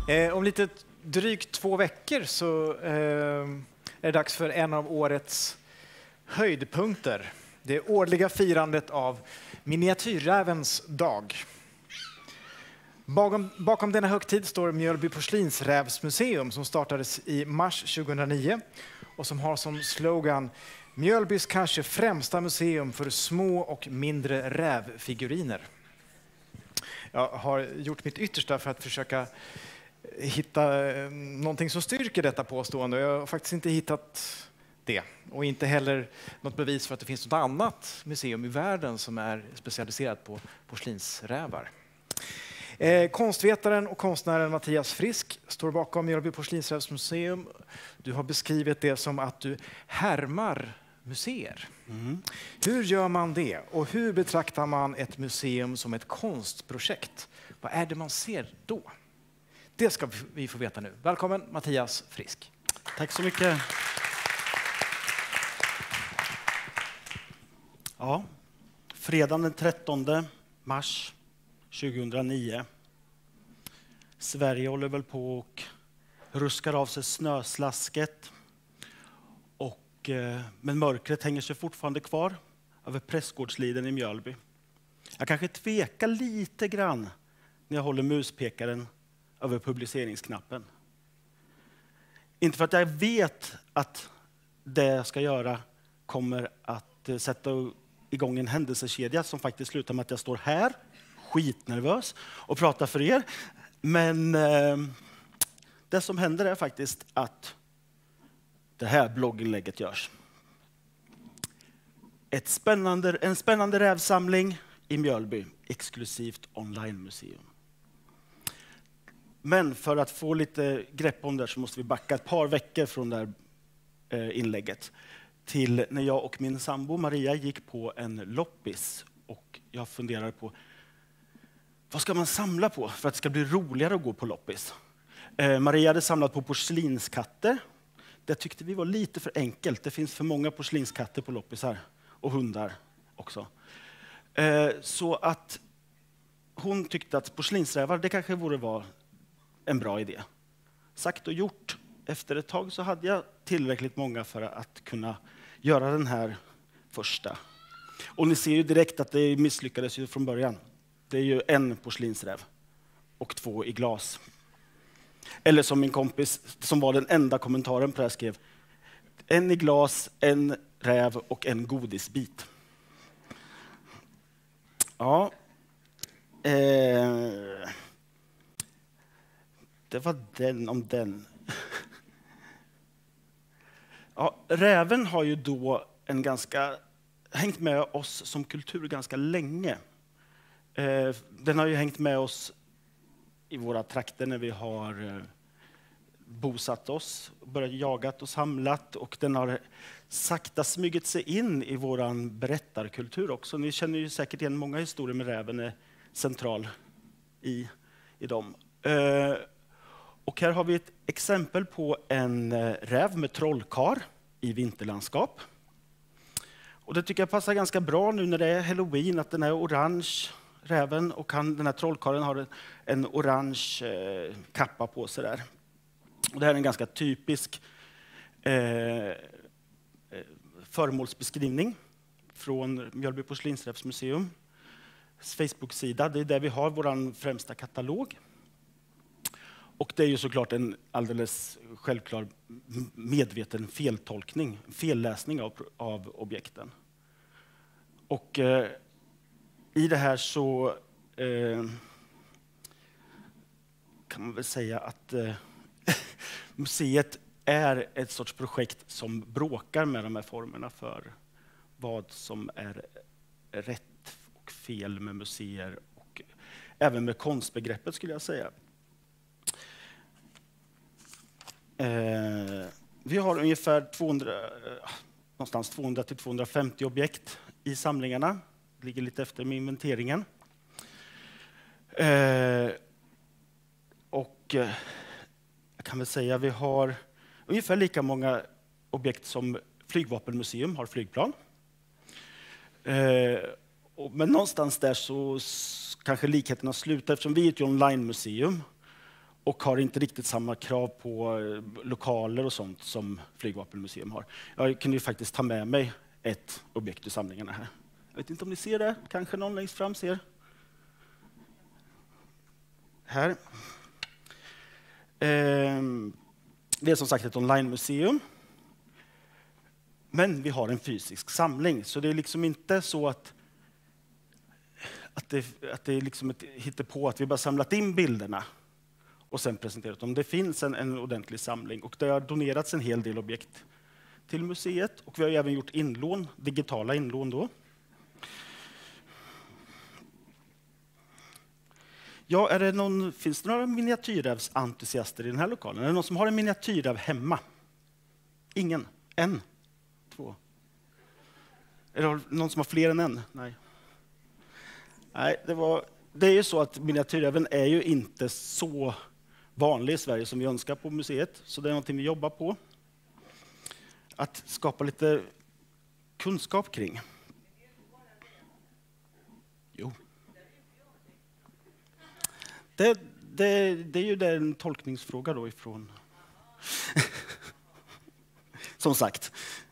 Om lite drygt 2 veckor så är det dags för en av årets höjdpunkter. Det årliga firandet av Miniatyrrävens dag. Bakom denna högtid står Mjölby Porslinsrävsmuseum som startades i mars 2009 och som har som slogan Mjölbys kanske främsta museum för små och mindre rävfiguriner. Jag har gjort mitt yttersta för att försöka hitta någonting som styrker detta påstående. Jag har faktiskt inte hittat det. Och inte heller något bevis för att det finns något annat museum i världen som är specialiserat på porslinsrävar. Konstvetaren och konstnären Mattias Frisk står bakom Mjölby Porslinsrävsmuseum. Du har beskrivit det som att du härmar museer. Hur gör man det? Och hur betraktar man ett museum som ett konstprojekt? Vad är det man ser då? Det ska vi få veta nu. Välkommen Mattias Frisk. Tack så mycket. Ja, fredagen den 13 mars 2009. Sverige håller väl på och ruskar av sig snöslasket. Men mörkret hänger sig fortfarande kvar över Prästgårdsliden i Mjölby. Jag kanske tvekar lite grann när jag håller muspekaren över publiceringsknappen. Inte för att jag vet att det jag ska göra kommer att sätta igång en händelsekedja som faktiskt slutar med att jag står här, skitnervös, och pratar för er. Men det som händer är faktiskt att det här blogginlägget görs. En spännande rävsamling i Mjölby, exklusivt online-museum. Men för att få lite grepp om det så måste vi backa ett par veckor från det här inlägget till när jag och min sambo Maria gick på en loppis och jag funderade på vad ska man samla på för att det ska bli roligare att gå på loppis. Maria hade samlat på porslinskatter. Det tyckte vi var lite för enkelt. Det finns för många porslinskatter på loppisar och hundar också. Så att hon tyckte att porslinsrävar, det kanske vara en bra idé. Sagt och gjort. Efter ett tag så hade jag tillräckligt många för att kunna göra den här första. Och ni ser ju direkt att det misslyckades ju från början. Det är ju en porslinsräv och 2 i glas. Eller som min kompis, som var den enda kommentaren på det här, skrev: en i glas, en räv och en godisbit. Ja. Det var den om den. Ja, räven har ju då hängt med oss som kultur ganska länge. Den har ju hängt med oss i våra trakter när vi har bosatt oss, börjat jagat och samlat, och den har sakta smugit sig in i våran berättarkultur också. Ni känner ju säkert igen många historier med räven är central i dem. Och här har vi ett exempel på en räv med trollkar i vinterlandskap. Och det tycker jag passar ganska bra nu när det är Halloween, att den är orange, räven, och den här trollkaren har en orange kappa på sig där. Och det här är en ganska typisk föremålsbeskrivning från Mjölby Porslinsrävsmuseum Facebook-sida. Det är där vi har vår främsta katalog. Och det är ju såklart en alldeles självklar medveten feltolkning, felläsning av objekten. Och i det här så kan man väl säga att museet är ett sorts projekt som bråkar med de här formerna för vad som är rätt och fel med museer och även med konstbegreppet, skulle jag säga. Vi har ungefär 200-250 objekt i samlingarna. Det ligger lite efter med inventeringen. Och jag kan väl säga att vi har ungefär lika många objekt som Flygvapenmuseum har flygplan. Men någonstans där så kanske likheterna slutar, eftersom vi är ett online-museum. och har inte riktigt samma krav på lokaler och sånt som Flygvapenmuseum har. Jag kunde ju faktiskt ta med mig ett objekt ur samlingarna här. Jag vet inte om ni ser det, kanske någon längst fram ser. Här. Det är som sagt ett online-museum. Men vi har en fysisk samling, så det är liksom inte så att det är liksom ett hittepå att vi bara samlat in bilderna och sen presenterat dem. Det finns en ordentlig samling och det har donerats en hel del objekt till museet och vi har även gjort inlån, digitala inlån då. Ja, finns det några miniatyrrävsentusiaster i den här lokalen? Är det någon som har en miniatyrräv hemma? Ingen? En? Två? Är det någon som har fler än en? Nej. Nej, det är ju så att miniatyrräven är ju inte så vanlig i Sverige som vi önskar på museet. Så det är någonting vi jobbar på. Att skapa lite kunskap kring. Jo. Det är ju en tolkningsfråga då ifrån... Som sagt.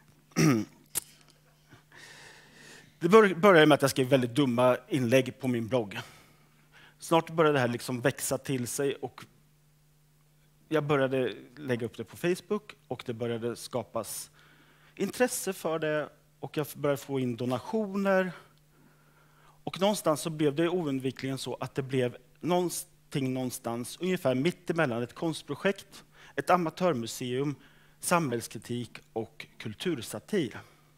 Det började med att jag skrev väldigt dumma inlägg på min blogg. Snart började det här liksom växa till sig och jag började lägga upp det på Facebook och det började skapas intresse för det och jag började få in donationer. Och någonstans så blev det oundvikligen så att det blev någonting någonstans ungefär mitt emellan ett konstprojekt, ett amatörmuseum, samhällskritik och kultursatir.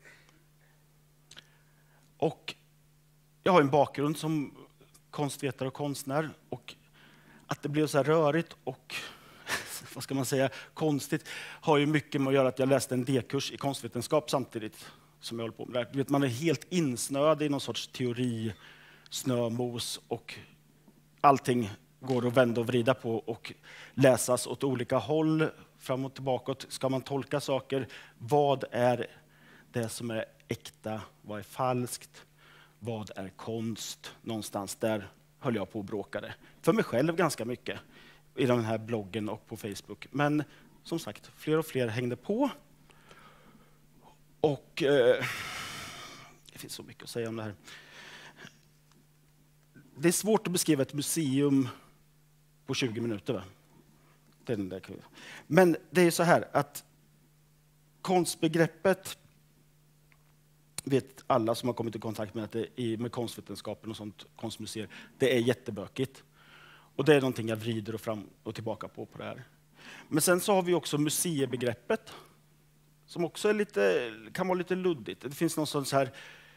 Och jag har en bakgrund som konstvetare och konstnär och att det blev så här rörigt och vad ska man säga, konstigt har ju mycket med att göra att jag läste en D-kurs i konstvetenskap samtidigt som jag håller på med det. Du vet, man är helt insnöad i någon sorts teori, snömos och allting går att vända och vrida på och läsas åt olika håll, fram och tillbaka. Ska man tolka saker? Vad är det som är äkta? Vad är falskt? Vad är konst? Någonstans där höll jag på att bråka det. För mig själv ganska mycket i den här bloggen och på Facebook. Men som sagt, fler och fler hängde på. Och det finns så mycket att säga om det här. Det är svårt att beskriva ett museum på 20 minuter. Va? Men det är så här att konstbegreppet vet alla som har kommit i kontakt med, att med konstvetenskapen och sånt, konstmuseer, det är jättebökigt. Och det är någonting jag vrider och fram och tillbaka på det här. Men sen så har vi också museibegreppet som också är kan vara lite luddigt. Det finns någon sån så här...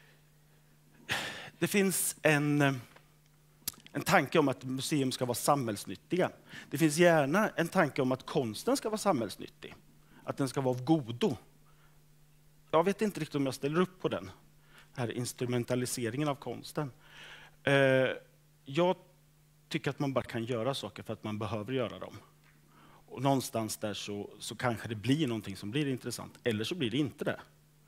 Det finns en tanke om att museum ska vara samhällsnyttiga. Det finns gärna en tanke om att konsten ska vara samhällsnyttig. Att den ska vara av godo. Jag vet inte riktigt om jag ställer upp på den här instrumentaliseringen av konsten. Jag tycker att man bara kan göra saker för att man behöver göra dem. Och någonstans där så kanske det blir någonting som blir intressant, eller så blir det inte det.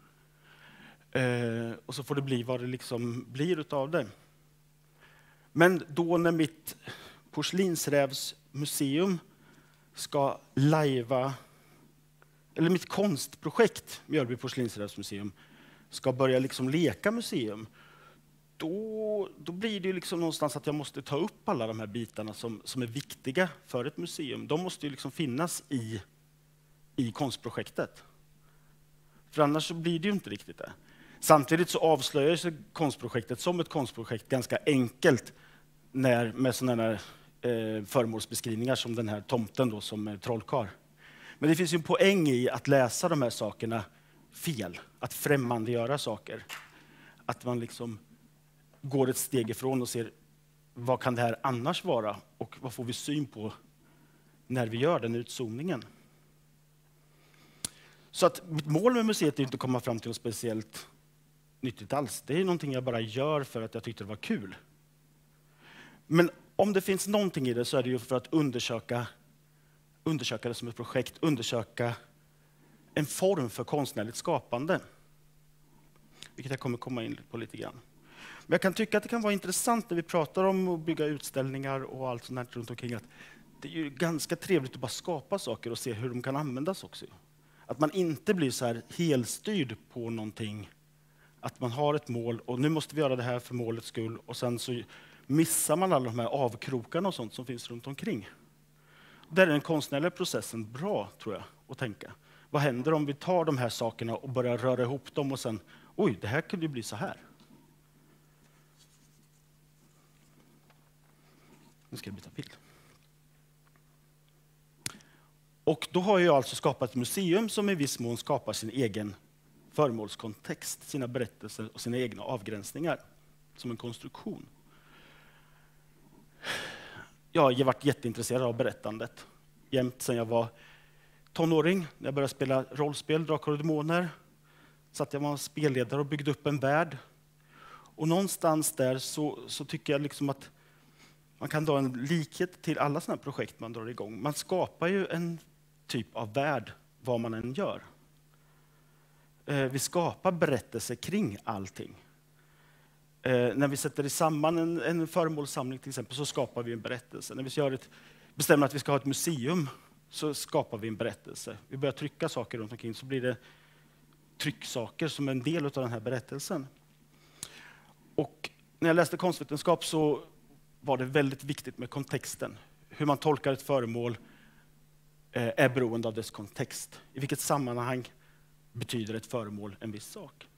Och så får det bli vad det liksom blir utav det. Men då när mitt porslinsrävsmuseum ska lajva, eller mitt konstprojekt, Mjölby porslinsrävsmuseum, ska börja liksom leka museum, då blir det ju liksom någonstans att jag måste ta upp alla de här bitarna som är viktiga för ett museum. De måste ju liksom finnas i konstprojektet. För annars så blir det ju inte riktigt det. Samtidigt så avslöjar sig konstprojektet som ett konstprojekt ganska enkelt med sådana här föremålsbeskrivningar som den här tomten då, som är trollkarl. Men det finns ju en poäng i att läsa de här sakerna fel, att främmandegöra saker. Att man liksom går ett steg ifrån och ser vad kan det här annars vara och vad får vi syn på när vi gör den utzoomningen. Så att mitt mål med museet är inte att komma fram till något speciellt nyttigt alls. Det är någonting jag bara gör för att jag tyckte det var kul. Men om det finns någonting i det så är det ju för att undersöka det som ett projekt, undersöka en form för konstnärligt skapande. Vilket jag kommer komma in på lite grann. Men jag kan tycka att det kan vara intressant när vi pratar om att bygga utställningar och allt sånt här runt omkring, att det är ju ganska trevligt att bara skapa saker och se hur de kan användas också. Att man inte blir så här helstyrd på någonting. Att man har ett mål och nu måste vi göra det här för målets skull. Och sen så missar man alla de här avkrokarna och sånt som finns runt omkring. Där är den konstnärliga processen bra, tror jag, att tänka. Vad händer om vi tar de här sakerna och börjar röra ihop dem och sen, oj, det här kunde ju bli så här. Nu ska jag byta bild. Och då har jag alltså skapat ett museum som i viss mån skapar sin egen föremålskontext, sina berättelser och sina egna avgränsningar som en konstruktion. Jag har varit jätteintresserad av berättandet jämt sedan jag var tonåring. När jag började spela rollspel, Drakar och Demoner, så att jag var spelledare och byggde upp en värld. Och någonstans där så tycker jag liksom att man kan dra en likhet till alla sådana här projekt man drar igång. Man skapar ju en typ av värld vad man än gör. Vi skapar berättelser kring allting. När vi sätter samman en föremålssamling till exempel så skapar vi en berättelse. När vi bestämmer att vi ska ha ett museum så skapar vi en berättelse. Vi börjar trycka saker runt omkring så blir det trycksaker som är en del av den här berättelsen. Och när jag läste konstvetenskap så var det väldigt viktigt med kontexten. Hur man tolkar ett föremål är beroende av dess kontext. I vilket sammanhang betyder ett föremål en viss sak?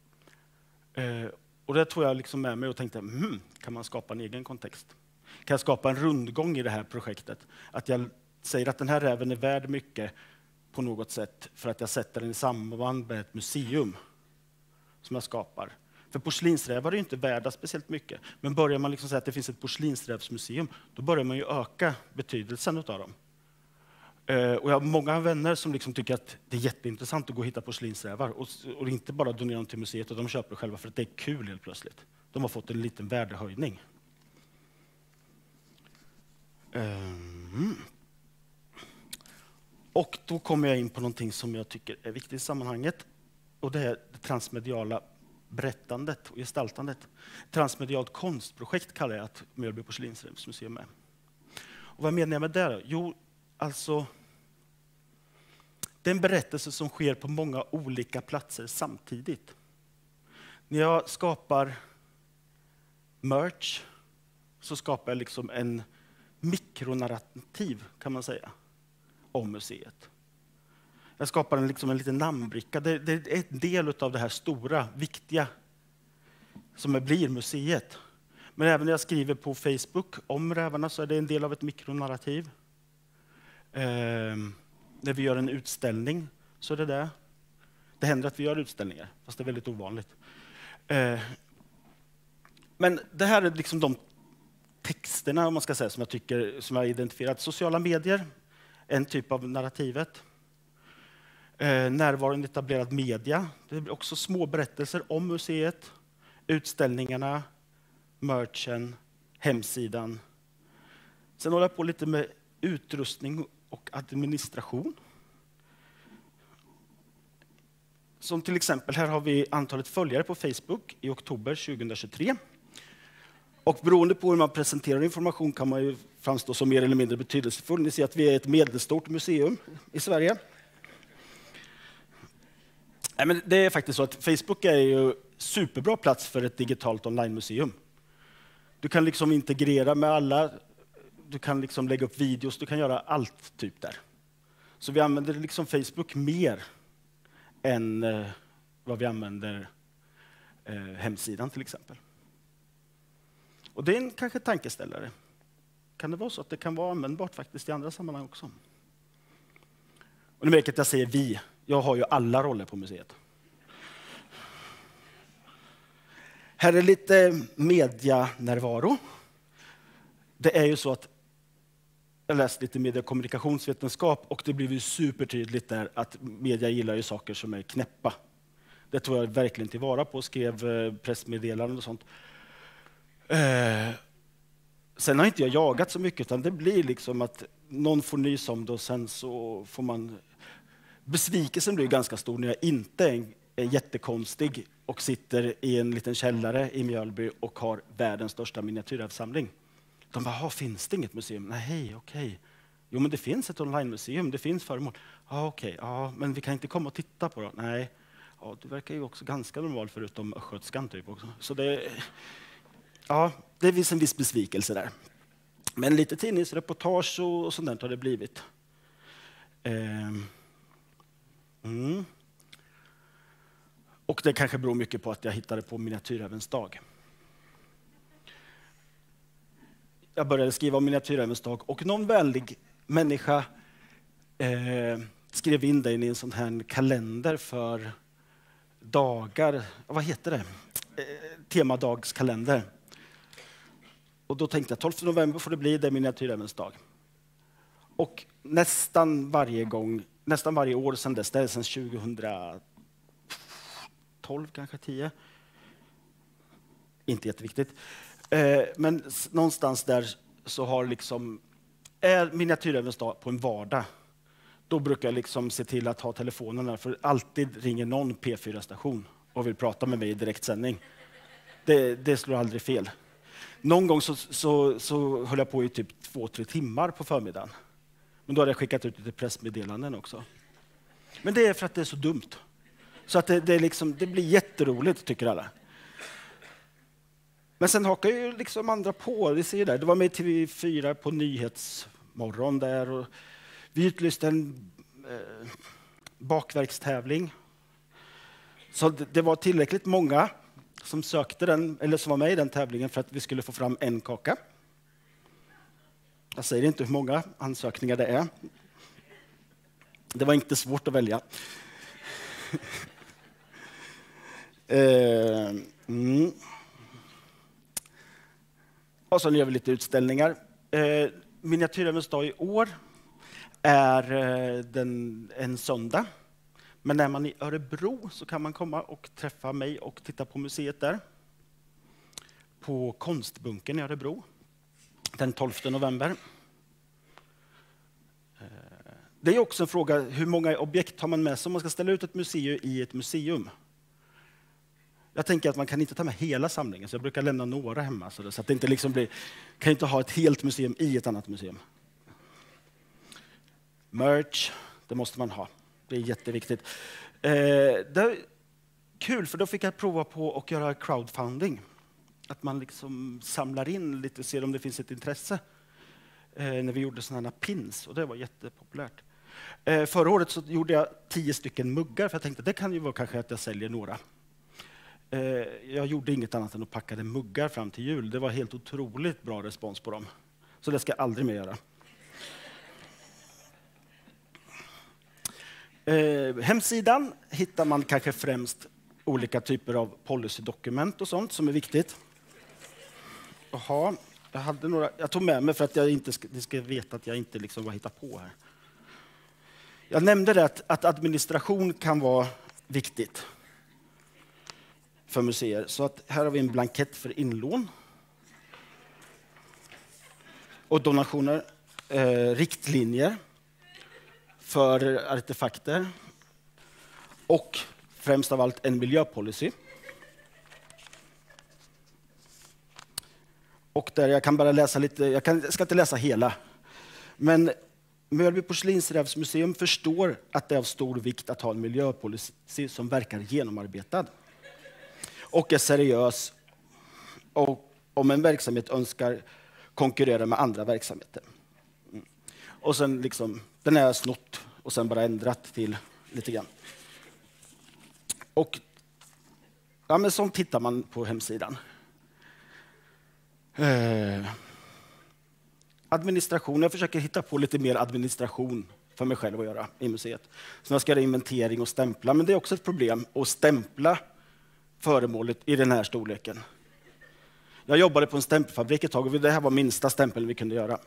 Och det tog jag liksom med mig och tänkte, kan man skapa en egen kontext? Kan jag skapa en rundgång i det här projektet? Att jag säger att den här räven är värd mycket på något sätt för att jag sätter den i samband med ett museum som jag skapar. För porslinsrävar är ju inte värda speciellt mycket. Men börjar man liksom säga att det finns ett porslinsrävsmuseum, då börjar man ju öka betydelsen av dem. Och jag har många vänner som liksom tycker att det är jätteintressant att gå och hitta porslinsrävar. Och inte bara donera dem till museet, och de köper själva för att det är kul helt plötsligt. De har fått en liten värdehöjning. Och då kommer jag in på någonting som jag tycker är viktigt i sammanhanget. Och det är det transmediala berättandet och gestaltandet. Transmedialt konstprojekt kallar jag att Mjölby porslinsrävsmuseum är. Och vad menar jag med det? Jo, alltså det är en berättelse som sker på många olika platser samtidigt. När jag skapar merch så skapar jag liksom en mikronarrativ, kan man säga, om museet. Jag skapar en liten namnbricka. Det är en del av det här stora, viktiga som blir museet. Men även när jag skriver på Facebook om rävarna så är det en del av ett mikronarrativ. När vi gör en utställning så är det det. Det händer att vi gör utställningar, fast det är väldigt ovanligt. Men det här är liksom de texterna, om man ska säga, som jag har identifierat. Sociala medier, en typ av narrativet. Närvaron i etablerad media. Det är också små berättelser om museet, utställningarna, merchen, hemsidan. Sen håller jag på lite med utrustning och administration. Som till exempel, här har vi antalet följare på Facebook i oktober 2023. Och beroende på hur man presenterar information kan man ju framstå som mer eller mindre betydelsefull. Ni ser att vi är ett medelstort museum i Sverige. Nej, men det är faktiskt så att Facebook är ju superbra plats för ett digitalt online-museum. Du kan liksom integrera med alla, du kan liksom lägga upp videos, du kan göra allt typ där. Så vi använder liksom Facebook mer än vad vi använder hemsidan till exempel. Och det är en kanske tankeställare. Kan det vara så att det kan vara användbart faktiskt i andra sammanhang också? Och ni märker att jag säger vi. Jag har ju alla roller på museet. Här är lite medianärvaro. Det är ju så att jag läste lite media- och kommunikationsvetenskap och det blev ju supertydligt där att media gillar ju saker som är knäppa. Det tror jag verkligen tillvara på, skrev pressmeddelanden och sånt. Sen har inte jag jagat så mycket, utan det blir liksom att någon får nys om det och sen så får man... Besvikelsen blir ganska stor när jag inte är jättekonstig och sitter i en liten källare i Mjölby och har världens största miniatyrrävsamling. De bara, finns det inget museum? Nej, okej. Jo, men det finns ett online-museum, det finns föremål. Ja, okej, ja, men vi kan inte komma och titta på det. Nej, ja, du verkar ju också ganska normal förutom östgötskan typ också. Så det finns en viss besvikelse där. Men lite tidningsreportage och sånt där har det blivit. Och det kanske beror mycket på att jag hittade på Miniatyrrävens dag. Jag började skriva om Miniatyrrävens dag och någon vänlig människa skrev in det i en sån här kalender för dagar. Vad heter det? Temadagskalender. Och då tänkte jag 12 november får det bli, det är Miniatyrrävens dag. Och nästan varje år sedan dess, det är sedan 2012 kanske 10. Inte jätteviktigt. Men någonstans där så har är Miniatyrrävens dag på en vardag. Då brukar jag se till att ha telefonerna, för alltid ringer någon P4-station och vill prata med mig i direktsändning. Det slår aldrig fel. Någon gång så höll jag på i typ 2-3 timmar på förmiddagen. Men då hade jag skickat ut lite pressmeddelanden också. Men det är för att det är så dumt. Så att det blir jätteroligt, tycker alla. Men sen hakar ju andra på. Vi ser där. Det var med i TV4 på Nyhetsmorgon där. Och vi utlyste en bakverkstävling. Så det var tillräckligt många som sökte den, eller som var med i den tävlingen för att vi skulle få fram en kaka. Jag säger inte hur många ansökningar det är. Det var inte svårt att välja. Och så gör vi lite utställningar. Miniatyrrävens dag i år är en söndag. Men är man i Örebro så kan man komma och träffa mig och titta på museet där. På Konstbunkern i Örebro. Den 12 november. Det är också en fråga, hur många objekt har man med sig om man ska ställa ut ett museum i ett museum? Jag tänker att man kan inte ta med hela samlingen, så jag brukar lämna några hemma. Så att det inte blir, kan inte ha ett helt museum i ett annat museum. Merch, det måste man ha. Det är jätteviktigt. Det är kul, för då fick jag prova på att göra crowdfunding. Att man samlar in lite och ser om det finns ett intresse. När vi gjorde sådana här pins, och det var jättepopulärt. Förra året så gjorde jag 10 stycken muggar, för jag tänkte det kan ju vara kanske att jag säljer några. Jag gjorde inget annat än att packa muggar fram till jul. Det var helt otroligt bra respons på dem. Så det ska jag aldrig mer göra. Hemsidan hittar man kanske främst olika typer av policydokument och sånt som är viktigt. Jaha, jag tog med mig för att ni ska veta att jag inte var hitta på här. Jag nämnde det att administration kan vara viktigt för museer. Så att här har vi en blankett för inlån och donationer, riktlinjer för artefakter och främst av allt en miljöpolicy. Och där jag kan bara läsa lite, jag ska inte läsa hela, men Mjölby Porslinsrävsmuseum förstår att det är av stor vikt att ha en miljöpolicy som verkar genomarbetad och är seriös, och om en verksamhet önskar konkurrera med andra verksamheter. Och sen den är snott och sen bara ändrat till lite grann. Och men sånt tittar man på hemsidan. Administration. Jag försöker hitta på lite mer administration för mig själv att göra i museet. Så jag ska göra inventering och stämpla, men det är också ett problem att stämpla föremålet i den här storleken. Jag jobbade på en stämpelfabrik ett tag och det här var minsta stämpeln vi kunde göra.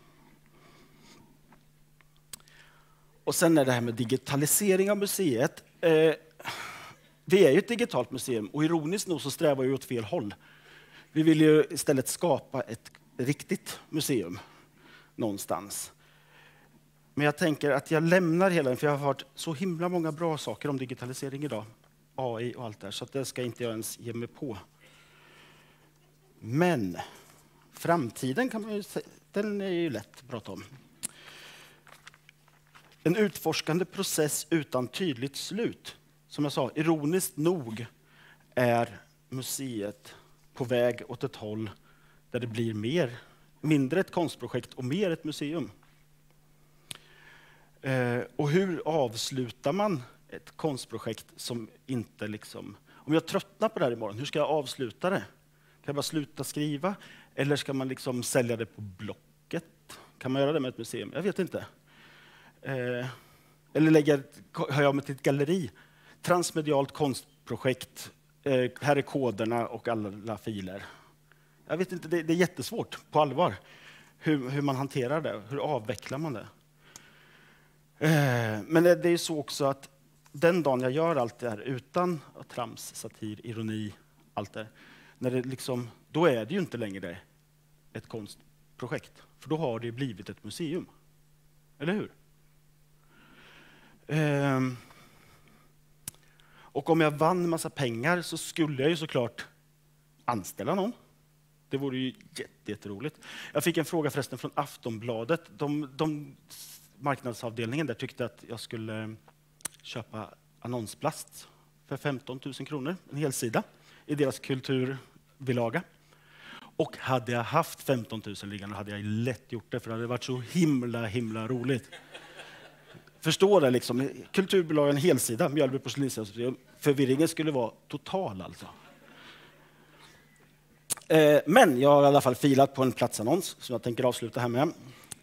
Och sen är det här med digitalisering av museet. Vi är ju ett digitalt museum och ironiskt nog så strävar vi åt fel håll. Vi vill ju istället skapa ett riktigt museum någonstans. Men jag tänker att jag lämnar hela den, för jag har hört så himla många bra saker om digitalisering idag. AI och allt där, så att det ska inte jag ens ge mig på. Men framtiden kan man ju, den är ju lätt att prata om. En utforskande process utan tydligt slut. Som jag sa, ironiskt nog är museet på väg åt ett håll där det blir mindre ett konstprojekt och mer ett museum. Och hur avslutar man ett konstprojekt som inte liksom... Om jag tröttnar på det här imorgon, hur ska jag avsluta det? Kan jag bara sluta skriva? Eller ska man liksom sälja det på Blocket? Kan man göra det med ett museum? Jag vet inte. Eller hör jag mig till ett galleri? Transmedialt konstprojekt. Här är koderna och alla filer. Jag vet inte, det är jättesvårt på allvar. Hur man hanterar det, hur avvecklar man det? Men det är så också att den dagen jag gör allt det här utan trams, satir, ironi, allt det, när det liksom, då är det ju inte längre ett konstprojekt. För då har det blivit ett museum. Eller hur? Och om jag vann en massa pengar så skulle jag ju såklart anställa någon. Det vore ju jätteroligt. Jag fick en fråga förresten från Aftonbladet. Marknadsavdelningen där tyckte att jag skulle köpa annonsplast för 15 000 kronor, en hel sida, i deras kulturbilaga. Och hade jag haft 15 000 liggande hade jag lätt gjort det, för det hade varit så himla roligt. Förstår det liksom, kulturbilagan helsida, Mjölby Porslinsmuseum. Förvirringen skulle vara total alltså. Men jag har i alla fall filat på en platsannons som jag tänker avsluta här med.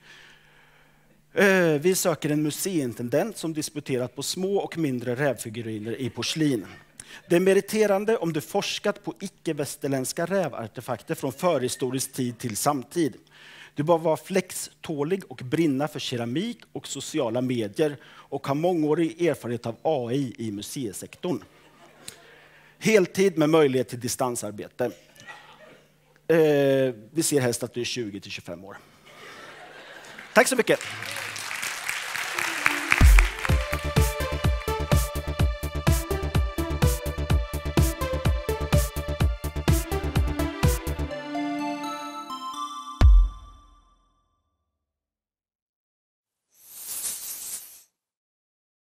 Vi söker en museiintendent som disputerat på små och mindre rävfiguriner i porslin. Det är meriterande om du forskat på icke-västerländska rävartefakter från förhistorisk tid till samtid. Du bör vara flextålig och brinna för keramik och sociala medier och ha mångårig erfarenhet av AI i museisektorn. Heltid med möjlighet till distansarbete. Vi ser helst att du är 20 till 25 år. Tack så mycket.